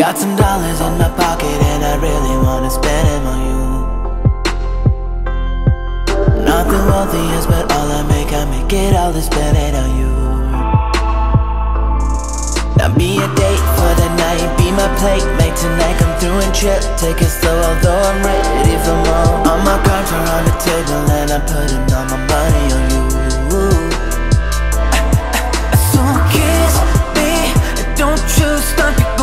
Got some dollars in my pocket and I really wanna spend them on you. Not the wealthiest, but all I make it all to spend it on you. Now be a date for the night, be my plate, make tonight come through and trip. Take it slow, although I'm ready for more. All my cards are on the table and I'm putting all my money on you. So kiss me, don't you stop.